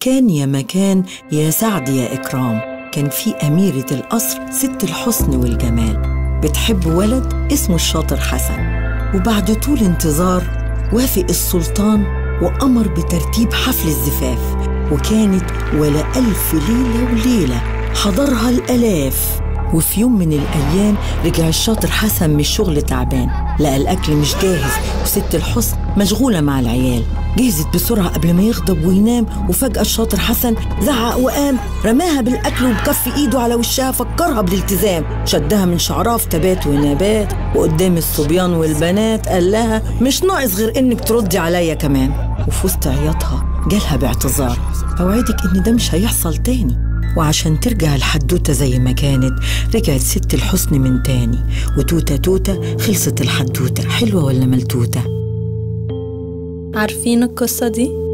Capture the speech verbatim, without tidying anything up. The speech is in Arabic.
كان يا مكان يا سعد يا إكرام، كان في أميرة القصر ست الحسن والجمال، بتحب ولد اسمه الشاطر حسن. وبعد طول انتظار وافق السلطان وأمر بترتيب حفل الزفاف، وكانت ولا ألف ليلة وليلة حضرها الآلاف. وفي يوم من الأيام رجع الشاطر حسن من الشغل تعبان، لقى الأكل مش جاهز وست الحسن مشغولة مع العيال. جهزت بسرعة قبل ما يغضب وينام، وفجأة الشاطر حسن زعق وقام رماها بالأكل وبكف إيده على وشها، فكرها بالالتزام، شدها من شعرها في تبات ونبات، وقدام الصبيان والبنات قال لها مش ناقص غير إنك تردي عليا كمان. وفي وسط عياطها جالها باعتذار، أوعدك إن ده مش هيحصل تاني. وعشان ترجع الحدوتة زي ما كانت رجعت ست الحسن من تاني، وتوتة توتة خلصت الحدوتة. حلوة ولا ملتوتة؟ عارفين القصة دي؟